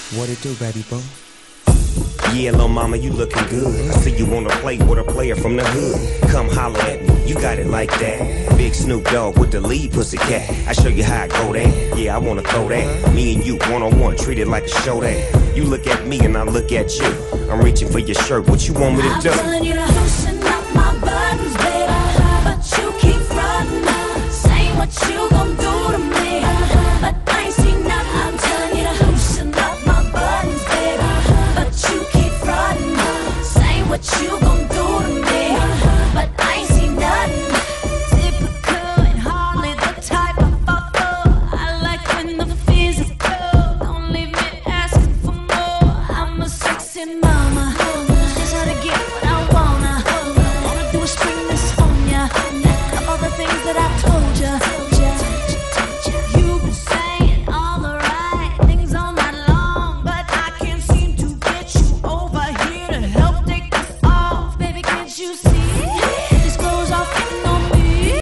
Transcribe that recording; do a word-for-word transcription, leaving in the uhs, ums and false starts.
What it do, baby boo? Yeah, lil' mama, you looking good. I see you wanna play with a player from the hood. Come holler at me, you got it like that. Big Snoop Dogg with the lead pussycat. I show you how I go there. Yeah, I wanna throw that. Me and you one on one, treat it like a show that. You look at me and I look at you. I'm reaching for your shirt. What you want me to I'm do? I'm telling you to loosen up my buttons, baby, but you keep frontin', saying what you gon' do to me, but I ain't seen nothing. I'm telling you to loosen up my buttons, baby, but you keep frontin', saying what you gon' do to me, but I ain't seen nothing. Typical and hardly the type I fall for. I like when the physical, don't leave me asking for more. I'm a sexy mama, just how to get what I wanna. Wanna do is spring this on ya, of all the things that I told ya. You've been saying all the right things all night long, but I can't seem to get you over here to help take this off. Baby, can't you see?